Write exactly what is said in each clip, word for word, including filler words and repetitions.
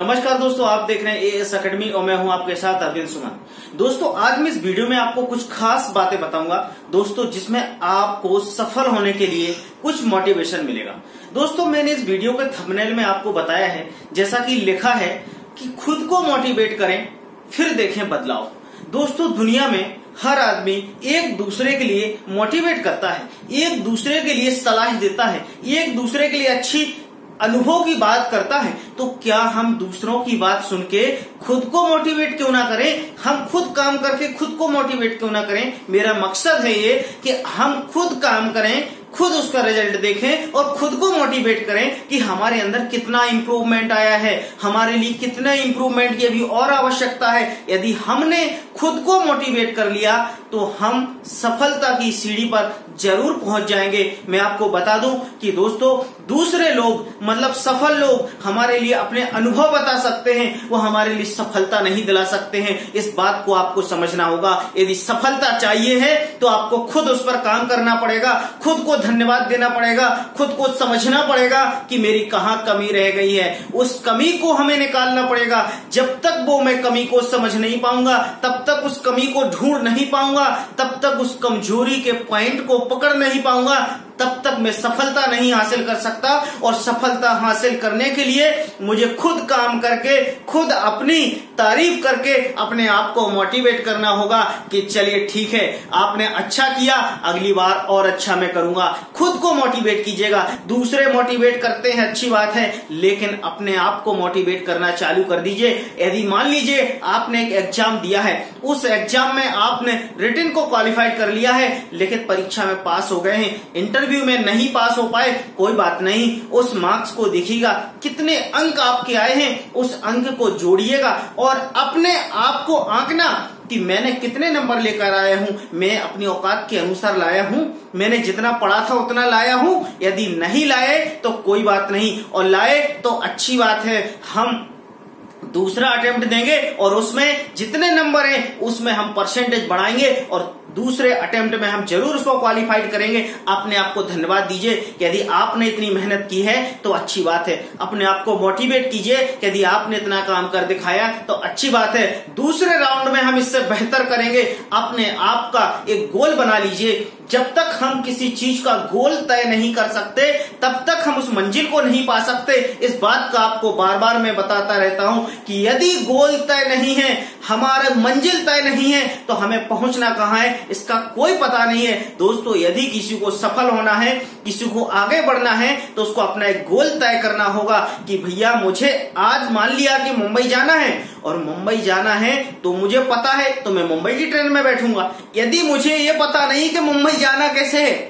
नमस्कार दोस्तों, आप देख रहे हैं एएस अकेडमी और मैं हूं आपके साथ अरविंद सुमन। दोस्तों, आज मैं इस वीडियो में आपको कुछ खास बातें बताऊंगा दोस्तों, जिसमें आपको सफल होने के लिए कुछ मोटिवेशन मिलेगा। दोस्तों, मैंने इस वीडियो के थंबनेल में आपको बताया है, जैसा कि लिखा है कि खुद को मोटिवेट करें फिर देखें बदलाव। दोस्तों, दुनिया में हर आदमी एक दूसरे के लिए मोटिवेट करता है, एक दूसरे के लिए सलाह देता है, एक दूसरे के लिए अच्छी अनुभव की बात करता है। तो क्या हम दूसरों की बात सुन के खुद को मोटिवेट क्यों ना करें? हम खुद काम करके खुद को मोटिवेट क्यों ना करें? मेरा मकसद है ये कि हम खुद काम करें, खुद उसका रिजल्ट देखें और खुद को मोटिवेट करें कि हमारे अंदर कितना इंप्रूवमेंट आया है, हमारे लिए कितना इंप्रूवमेंट की अभी और आवश्यकता है। यदि हमने खुद को मोटिवेट कर लिया तो हम सफलता की सीढ़ी पर जरूर पहुंच जाएंगे। मैं आपको बता दूं कि दोस्तों, दूसरे लोग मतलब सफल लोग हमारे लिए अपने अनुभव बता सकते हैं, वो हमारे लिए सफलता नहीं दिला सकते हैं। इस बात को आपको समझना होगा। यदि सफलता चाहिए है तो आपको खुद उस पर काम करना पड़ेगा, खुद को धन्यवाद देना पड़ेगा, खुद को समझना पड़ेगा कि मेरी कहां कमी रह गई है। उस कमी को हमें निकालना पड़ेगा। जब तक वो मैं कमी को समझ नहीं पाऊंगा, तब तक उस कमी को ढूंढ नहीं पाऊंगा, तब तक उस कमजोरी के पॉइंट को पकड़ नहीं पाऊंगा, तब तक मैं सफलता नहीं हासिल कर सकता। और सफलता हासिल करने के लिए मुझे खुद काम करके, खुद अपनी तारीफ करके अपने आप को मोटिवेट करना होगा कि चलिए ठीक है, आपने अच्छा किया, अगली बार और अच्छा मैं करूंगा। खुद को मोटिवेट कीजिएगा। दूसरे मोटिवेट करते हैं, अच्छी बात है, लेकिन अपने आप को मोटिवेट करना चालू कर दीजिए। यदि मान लीजिए आपने एक एग्जाम दिया है, उस एग्जाम में आपने रिटन को क्वालिफाइड कर लिया है, लेकिन परीक्षा में पास हो गए हैं, इंटरव्यू में नहीं पास हो पाए, कोई बात नहीं। उस मार्क्स को देखिएगा, कितने अंक आपके आए हैं, उस अंक को जोड़िएगा और अपने आप को आंकना कि मैंने कितने नंबर लेकर आया हूं, मैं अपनी औकात के अनुसार लाया हूं, मैंने जितना पढ़ा था उतना लाया हूं। यदि नहीं लाए तो कोई बात नहीं, और लाए तो अच्छी बात है। हम दूसरा अटेम्प्ट देंगे और उसमें जितने नंबर हैं उसमें हम परसेंटेज बढ़ाएंगे और दूसरे अटेम्प्ट में हम जरूर उसको क्वालिफाइड करेंगे। अपने आप को धन्यवाद दीजिए कि यदि आपने इतनी मेहनत की है तो अच्छी बात है। अपने आप को मोटिवेट कीजिए कि यदि आपने इतना काम कर दिखाया तो अच्छी बात है। दूसरे राउंड में हम इससे बेहतर करेंगे। अपने आप का एक गोल बना लीजिए। जब तक हम किसी चीज का गोल तय नहीं कर सकते, तब तक हम उस मंजिल को नहीं पा सकते। इस बात का आपको बार बार मैं बताता रहता हूं कि यदि गोल तय नहीं है, हमारा मंजिल तय नहीं है, तो हमें पहुंचना कहां है इसका कोई पता नहीं है। दोस्तों, यदि किसी को सफल होना है, किसी को आगे बढ़ना है, तो उसको अपना एक गोल तय करना होगा कि भैया मुझे आज मान लिया कि मुंबई जाना है, और मुंबई जाना है तो मुझे पता है तो मैं मुंबई की ट्रेन में बैठूंगा। यदि मुझे ये पता नहीं कि मुंबई जाना कैसे है,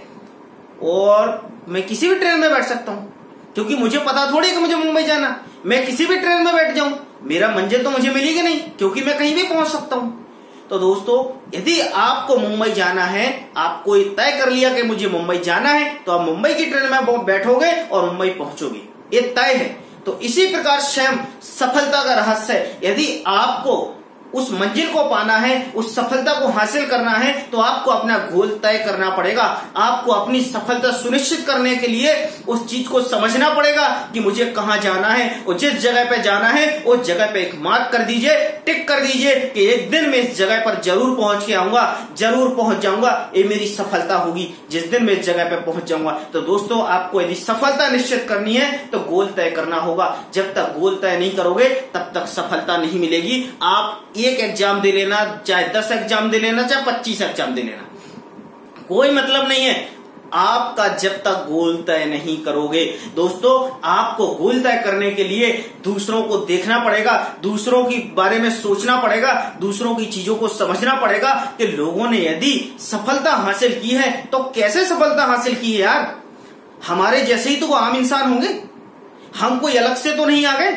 और मैं किसी भी ट्रेन में बैठ सकता हूं, क्योंकि मुझे पता थोड़ी कि मुझे मुंबई जाना, मैं किसी भी ट्रेन में बैठ जाऊं, मेरा मंजिल तो मुझे मिलेगी नहीं, क्योंकि मैं कहीं भी पहुंच सकता हूं। तो दोस्तों, यदि आपको मुंबई जाना है, आपको तय कर लिया कि मुझे मुंबई जाना है, तो आप मुंबई की ट्रेन में बैठोगे और मुंबई पहुंचोगे, ये तय है। तो इसी प्रकार स्वयं सफलता का रहस्य है। यदि आपको उस मंजिल को पाना है, उस सफलता को हासिल करना है, तो आपको अपना गोल तय करना पड़ेगा। आपको अपनी सफलता सुनिश्चित करने के लिए उस चीज को समझना पड़ेगा कि मुझे कहां जाना है, और जिस जगह पे जाना है उस जगह पे एक मार्क कर दीजिए, टिक कर दीजिए कि एक दिन मैं इस जगह पर जरूर पहुंच के आऊंगा, जरूर पहुंच जाऊंगा, ये मेरी सफलता होगी जिस दिन मैं इस जगह पे पहुंच जाऊंगा। तो दोस्तों, आपको यदि सफलता निश्चित करनी है तो गोल तय करना होगा। जब तक गोल तय नहीं करोगे तब तक सफलता नहीं मिलेगी। आप एक एग्जाम दे लेना, चाहे दस एग्जाम दे लेना, चाहे पच्चीस एग्जाम दे लेना, कोई मतलब नहीं है आपका जब तक गोल तय नहीं करोगे। दोस्तों, आपको गोल तय करने के लिए दूसरों को देखना पड़ेगा, दूसरों के बारे में सोचना पड़ेगा, दूसरों की चीजों को समझना पड़ेगा कि लोगों ने यदि सफलता हासिल की है तो कैसे सफलता हासिल की है। यार, हमारे जैसे ही तो वो आम इंसान होंगे, हम कोई अलग से तो नहीं आ गए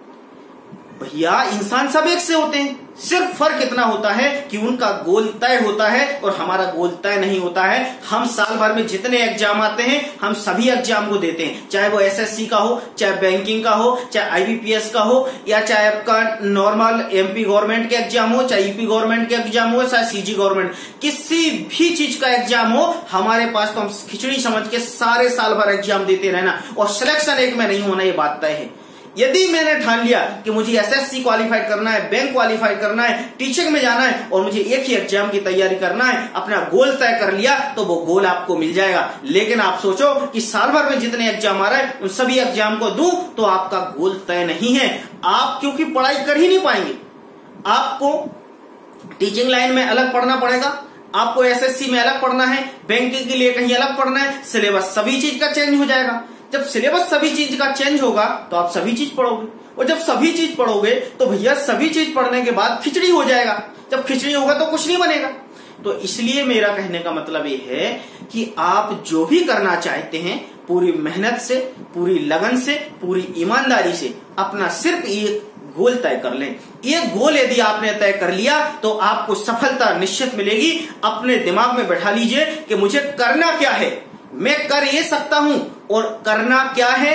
भैया। इंसान सब एक से होते हैं, सिर्फ फर्क इतना होता है कि उनका गोल तय होता है और हमारा गोल तय नहीं होता है। हम साल भर में जितने एग्जाम आते हैं हम सभी एग्जाम को देते हैं, चाहे वो एसएससी का हो, चाहे बैंकिंग का हो, चाहे आईबीपीएस का हो, या चाहे आपका नॉर्मल एमपी गवर्नमेंट के एग्जाम हो, चाहे यूपी गवर्नमेंट के एग्जाम हो, चाहे सीजी गवर्नमेंट, किसी भी चीज का एग्जाम हो, हमारे पास तो हम खिचड़ी समझ के सारे साल भर एग्जाम देते रहना और सिलेक्शन एक में नहीं होना, ये बात तय है। यदि मैंने ठान लिया कि मुझे एसएससी क्वालिफाइड करना है, बैंक क्वालिफाइड करना है, टीचिंग में जाना है और मुझे एक ही एग्जाम की तैयारी करना है, अपना गोल तय कर लिया, तो वो गोल आपको मिल जाएगा। लेकिन आप सोचो कि साल भर में जितने एग्जाम आ रहे हैं उन सभी एग्जाम को दूं तो आपका गोल तय नहीं है। आप क्योंकि पढ़ाई कर ही नहीं पाएंगे। आपको टीचिंग लाइन में अलग पढ़ना पड़ेगा, आपको एसएससी में अलग पढ़ना है, बैंकिंग के लिए कहीं अलग पढ़ना है, सिलेबस सभी चीज का चेंज हो जाएगा। जब सिलेबस सभी चीज का चेंज होगा तो आप सभी चीज पढ़ोगे, और जब सभी चीज पढ़ोगे तो भैया सभी चीज पढ़ने के बाद खिचड़ी हो जाएगा। जब खिचड़ी होगा तो कुछ नहीं बनेगा। तो इसलिए मेरा कहने का मतलब ये है कि आप जो भी करना चाहते हैं पूरी मेहनत से, पूरी लगन से, पूरी ईमानदारी से अपना सिर्फ एक गोल तय कर लें। एक गोल यदि आपने तय कर लिया तो आपको सफलता निश्चित मिलेगी। अपने दिमाग में बैठा लीजिए कि मुझे करना क्या है, मैं कर ये सकता हूं, और करना क्या है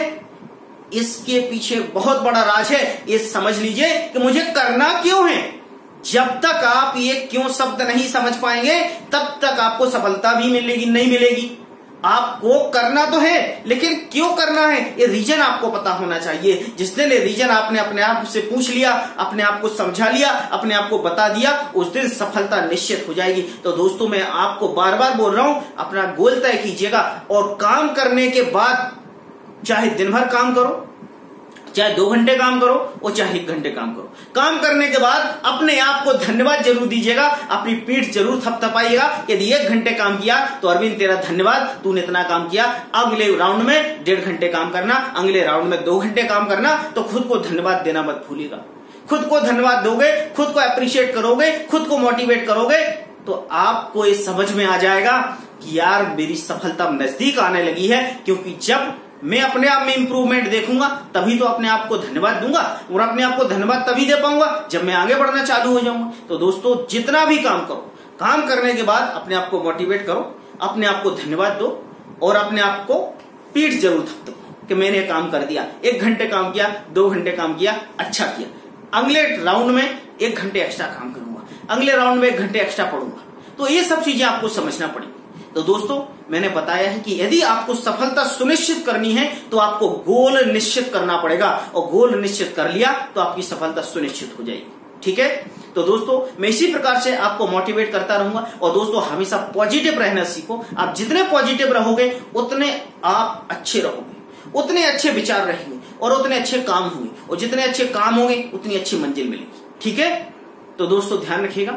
इसके पीछे बहुत बड़ा राज है। ये समझ लीजिए कि मुझे करना क्यों है। जब तक आप ये क्यों शब्द नहीं समझ पाएंगे तब तक आपको सफलता भी मिलेगी नहीं मिलेगी। आपको करना तो है लेकिन क्यों करना है ये रीजन आपको पता होना चाहिए। जिस दिन ये रीजन आपने अपने आप से पूछ लिया, अपने आप को समझा लिया, अपने आप को बता दिया, उस दिन सफलता निश्चित हो जाएगी। तो दोस्तों मैं आपको बार बार बोल रहा हूं, अपना गोल तय कीजिएगा और काम करने के बाद चाहे दिन भर काम करो, चाहे दो घंटे काम करो और चाहे एक घंटे काम करो, काम करने के बाद अपने आप को धन्यवाद जरूर दीजिएगा, अपनी पीठ जरूर थपथपाइएगा। यदि एक घंटे काम किया तो अरविंद तेरा धन्यवाद, तूने इतना काम किया। अगले राउंड में डेढ़ घंटे काम करना, अगले राउंड में दो घंटे काम करना। तो खुद को धन्यवाद देना मत भूलिएगा। खुद को धन्यवाद दोगे, खुद को अप्रिशिएट करोगे, खुद को मोटिवेट करोगे तो आपको ये समझ में आ जाएगा कि यार मेरी सफलता नजदीक आने लगी है। क्योंकि जब मैं अपने आप में इंप्रूवमेंट देखूंगा तभी तो अपने आप को धन्यवाद दूंगा, और अपने आप को धन्यवाद तभी दे पाऊंगा जब मैं आगे बढ़ना चालू हो जाऊंगा। तो दोस्तों जितना भी काम करो, काम करने के बाद अपने आप को मोटिवेट करो, अपने आप को धन्यवाद दो और अपने आप को पीठ जरूर थपथपाओ कि मैंने काम कर दिया। एक घंटे काम किया, दो घंटे काम किया, अच्छा किया। अगले राउंड में एक घंटे एक्स्ट्रा काम करूंगा, अगले राउंड में एक घंटे एक्स्ट्रा पढ़ूंगा। तो ये सब चीजें आपको समझना पड़ेगी। तो दोस्तों मैंने बताया है कि यदि आपको सफलता सुनिश्चित करनी है तो आपको गोल निश्चित करना पड़ेगा, और गोल निश्चित कर लिया तो आपकी सफलता सुनिश्चित हो जाएगी। ठीक है, तो दोस्तों मैं इसी प्रकार से आपको मोटिवेट करता रहूंगा। और दोस्तों हमेशा पॉजिटिव रहना सीखो। आप जितने पॉजिटिव रहोगे उतने आप अच्छे रहोगे, उतने अच्छे विचार रहेंगे और उतने अच्छे काम होंगे, और जितने अच्छे काम होंगे उतनी अच्छी मंजिल मिलेगी। ठीक है, तो दोस्तों ध्यान रखिएगा,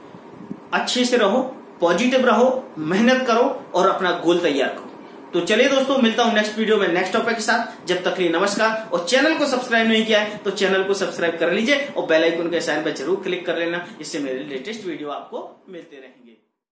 अच्छे से रहो, पॉजिटिव रहो, मेहनत करो और अपना गोल तैयार करो। तो चलिए दोस्तों मिलता हूं नेक्स्ट वीडियो में नेक्स्ट टॉपिक के साथ। जब तक के लिए नमस्कार। और चैनल को सब्सक्राइब नहीं किया है तो चैनल को सब्सक्राइब कर लीजिए और बेल आइकन के साइन पर जरूर क्लिक कर लेना, इससे मेरे लेटेस्ट वीडियो आपको मिलते रहेंगे।